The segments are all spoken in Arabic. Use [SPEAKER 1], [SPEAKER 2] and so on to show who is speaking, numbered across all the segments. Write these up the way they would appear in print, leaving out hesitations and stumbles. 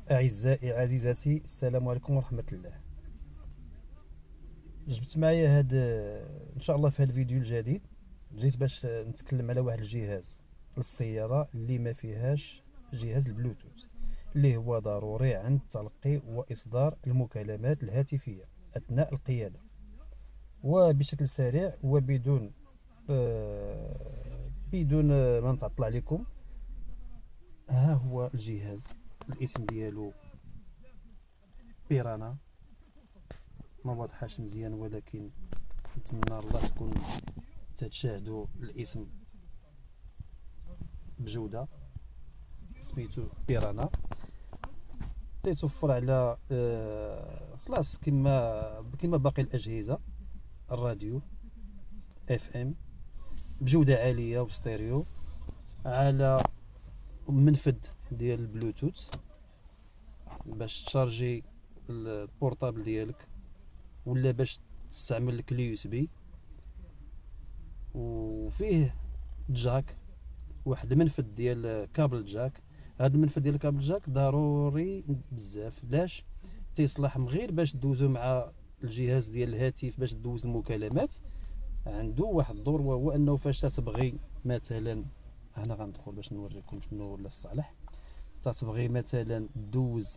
[SPEAKER 1] أعزائي عزيزاتي، السلام عليكم ورحمة الله. جبت معايا هاد إن شاء الله في هاد الفيديو الجديد جيت باش نتكلم على واحد الجهاز للسيارة اللي ما فيهاش جهاز البلوتوث، اللي هو ضروري عند تلقي وإصدار المكالمات الهاتفية أثناء القيادة. وبشكل سريع وبدون بدون ما نتعطل عليكم، ها هو الجهاز. الاسم ديالو بيرانا، ما واضحاش مزيان، ولكن نتمنى الله تكون تتشاهدوا الاسم بجودة. سميتو بيرانا، تيتوفر على خلاص كما باقي الأجهزة، الراديو FM بجودة عالية وستيريو، على منفذ ديال البلوتوث باش تشارجي البورطابل ديالك، ولا باش تستعمل الكلي USB. وفيه جاك، واحد المنفذ ديال كابل جاك. هذا المنفذ ديال كابل جاك ضروري بزاف، لاش تيصلح غير باش دوزو مع الجهاز ديال الهاتف باش دوز المكالمات. عنده واحد الدور، وهو انه فاش تبغي مثلا، هنا غندخل باش نوريكم شنو ولا الصالح. تبغي مثلا دوز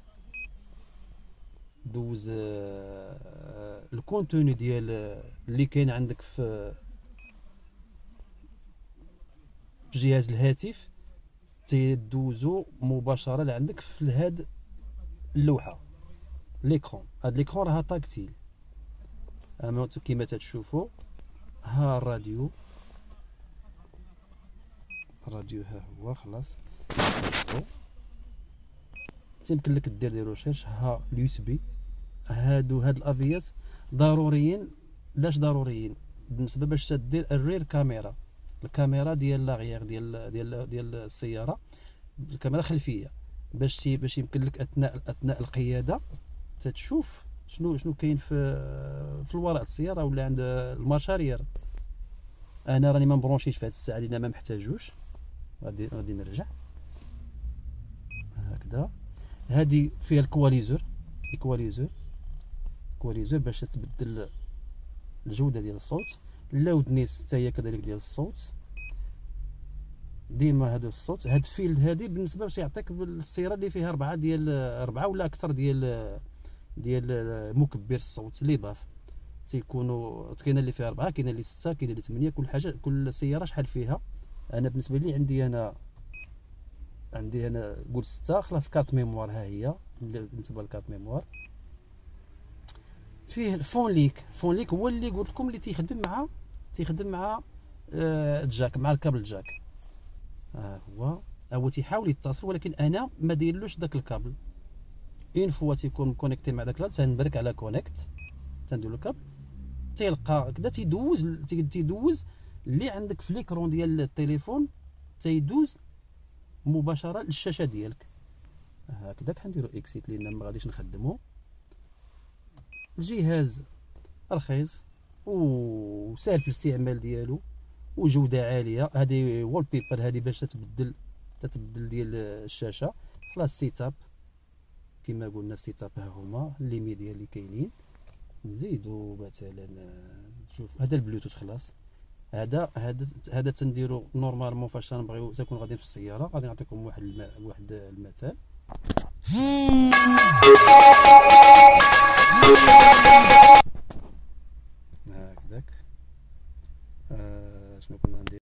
[SPEAKER 1] الكونتوني ديال اللي كاين عندك في جهاز الهاتف، تيدوزو مباشره لعندك في هاد اللوحه ليكرون. هاد ليكرون راه تاكتيل كما تشوفوا. ها الراديو ها هو خلاص تيمكن لك دير ريشيرش. ها اليو اس بي. هاد الافيات ضروريين. لاش ضروريين؟ بالنسبه باش تدير الرير كاميرا، الكاميرا ديال لاغيير ديال السياره، الكاميرا الخلفيه، باش يمكن لك اثناء القياده تتشوف شنو كاين في الوراء السياره ولا عند المارشاريير. انا راني ما مبرونشيش في هذه الساعه لان ما محتاجوش. غادي نرجع هكذا. هذه فيها الكواليزور باش تبدل الجوده ديال الصوت. اللاودنيس حتى هي كذلك ديال الصوت، ديما هذا الصوت. هاد الفيلد هذه بالنسبه باش يعطيك بالسياره اللي فيها أربعة ولا اكثر ديال مكبر الصوت اللي باف. تيكونوا كاينه اللي فيها 4، كاينه اللي 6، كاينه اللي 8، كل حاجه كل سياره شحال فيها. انا بالنسبه لي عندي انا قول 6. خلاص كارت ميموار ها هي. بالنسبه للكارت ميموار فيه الفونليك هو اللي قلت لكم اللي تيخدم مع الجاك، مع الكابل جاك. هو تيحاول يتصل، ولكن انا ما دايرلوش داك الكابل. اون فوا تيكون مكونيكتي مع داك الكابل، تنبرك على كونيكت، تندير له الكابل، تيلقى كذا تيدوز اللي عندك في ليكرون ديال التليفون، تيدوز مباشره للشاشه ديالك. هكذا حنديرو اكسيت لان ما غاديش نخدمو. الجهاز رخيص وسهل في الاستعمال ديالو وجوده عاليه. هذه وول بيبر، هذه باش تتبدل ديال الشاشه. خلاص سيتاب كما قلنا، السيتاب ها هما لي ميديا اللي كاينين. نزيدو مثلا، شوف هذا البلوتوث خلاص. هذا تنديرو نورمالمون فاش تنبغيو تكون غاديين في السياره. غادي نعطيكم واحد المثال. هكذاك شنو كنا ندير.